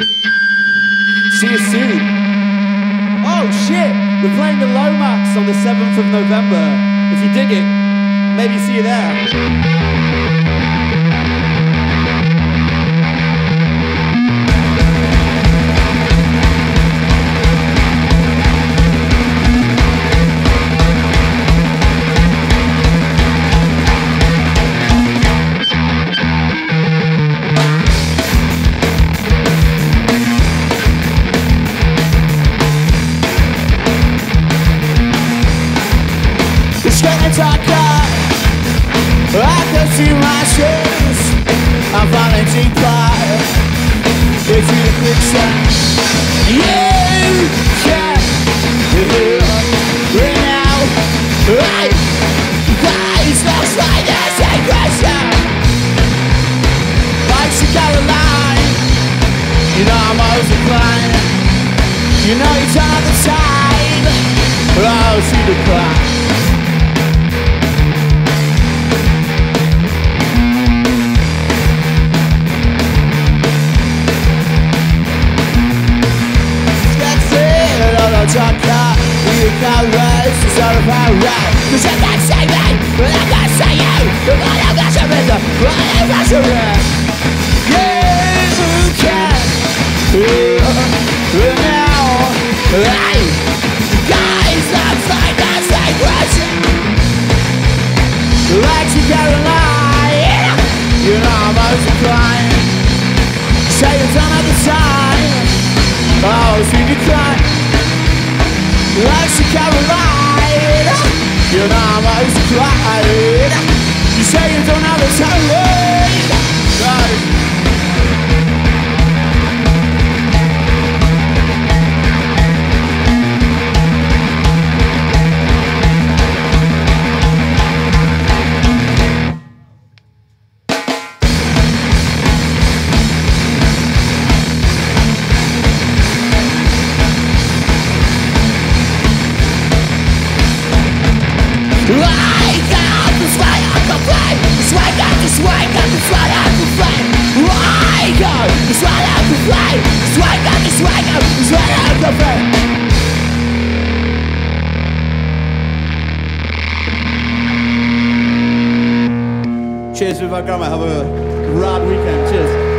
See you soon. Oh shit, we're playing the Lomax on the 7th of November. If you dig it, maybe see you there. I can see my shoes. I'm falling deeper into the quicksand. You can't ring out. It's not like this aggression. Like she got a line. You know I'm always inclined. You know you turn on the tide. Oh, see the climb. You can't raise the sort of our right. Cause you can't say me, but I can't say you. The one I've got to rhythm, one I've got to rhythm. You can now. Hey, guys, that's like that same question. Like you can't lie. You know I'm always inclined. Say you don't have the time. Oh, see the climb. Like she Caroline, you know I'm always cried. You say you don't have the time, Cheers with our grandma, have a rad weekend, cheers.